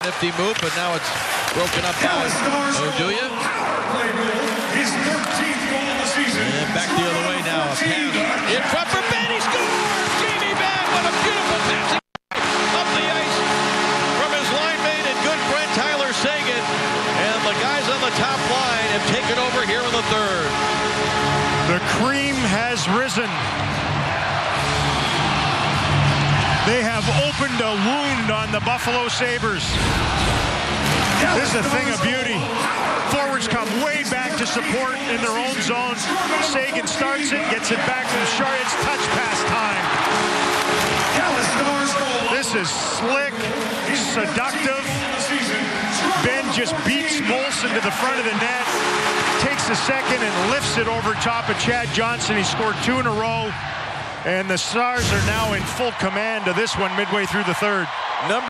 Nifty move, but now it's broken up by Oduya. His 13th goal of the season. And back the other way now. A pass in front for Ben. He scores! Jamie Benn, what a beautiful pass up the ice from his line mate and good friend Tyler Seguin. And the guys on the top line have taken over here in the third. The cream has risen. They have opened a wound on the Buffalo Sabres. This is a thing of beauty. Forwards come way back to support in their own zone. Seguin starts it, gets it back to the Sharp. It's touch pass time. This is slick, seductive. Ben just beats Molson to the front of the net, takes a second and lifts it over top of Chad Johnson. He scored 2 in a row. And the Stars are now in full command of this one midway through the third.